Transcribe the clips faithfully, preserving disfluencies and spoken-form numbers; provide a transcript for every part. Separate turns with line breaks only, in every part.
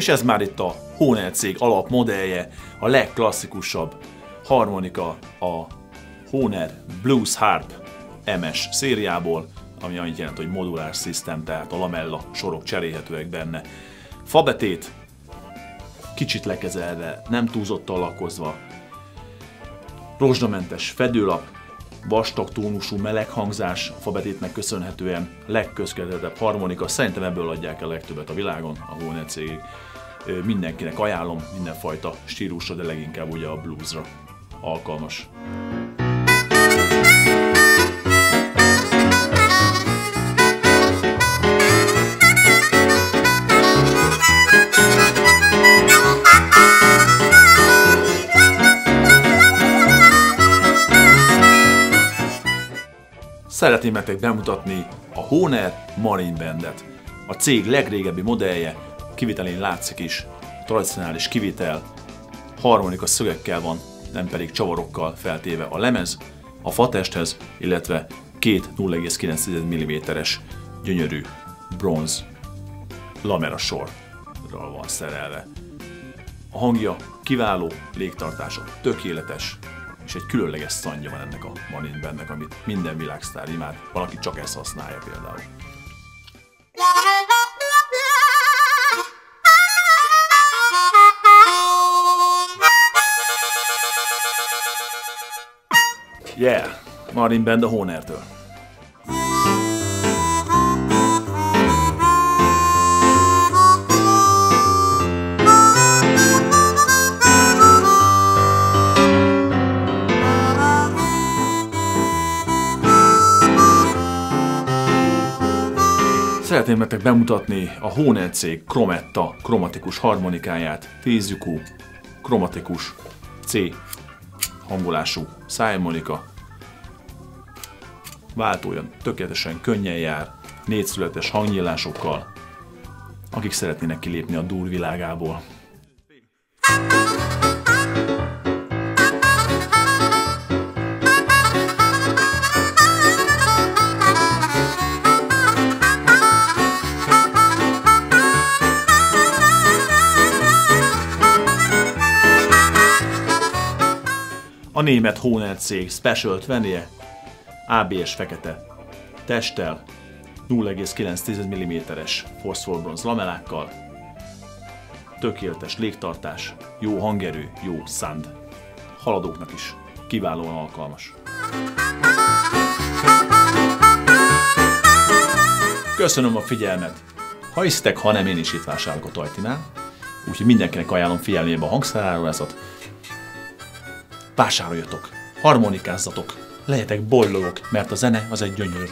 és ez már itt a Hohner cég alapmodellje, a legklasszikusabb harmonika a Hohner Blues Harp em es szériából, ami annyit jelent, hogy modular system, tehát a lamella sorok cserélhetőek benne. Fabetét, kicsit lekezelve, nem túlzottan lakozva, rozsdamentes fedőlap, vastag tónusú meleg hangzás, a fabetétnek köszönhetően legközkeletebb harmonika, szerintem ebből adják el legtöbbet a világon, a Hohner cégig. Mindenkinek ajánlom, mindenfajta stílusra, de leginkább ugye a bluesra alkalmas. Szeretném nektek bemutatni a Hohner Marine Bandet. A cég legrégebbi modellje, kivitelén látszik is, tradicionális kivitel, harmonika szögekkel van, nem pedig csavarokkal feltéve a lemez, a fatesthez, illetve két nulla egész kilenc milliméteres gyönyörű bronz lamera sorral van szerelve. A hangja kiváló, légtartása tökéletes, és egy különleges szandja van ennek a Marine Bandnek, amit minden világsztár imád, valaki csak ezt használja például. Yeah! Marine Band a Hohnertől. Szeretném nektek bemutatni a Hohner cég Chrometta kromatikus harmonikáját, tíz lyukú, kromatikus C hangolású szájharmonika. Váltója tökéletesen könnyen jár, négyszületes hangnyílásokkal, akik szeretnének kilépni a dur világából. A német Hohner cég Special húsz á bé es fekete testtel, nulla egész kilenc milliméteres foszforbronz lamellákkal, tökéletes légtartás, jó hangerő, jó sound, haladóknak is kiválóan alkalmas. Köszönöm a figyelmet! Ha hisztek, ha nem, én is itt vásárolok a Tajtinál, úgyhogy mindenkinek ajánlom figyelmébe a hangszeráruházat. Vásároljatok, harmonikázzatok, legyetek boldogok, mert a zene az egy gyönyör.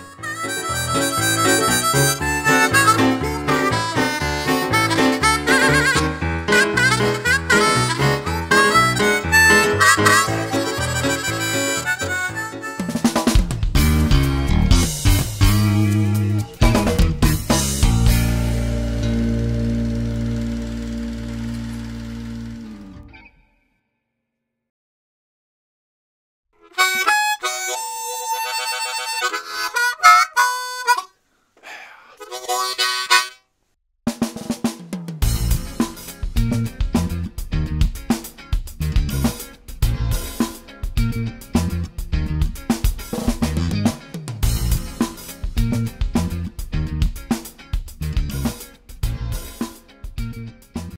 Thank you.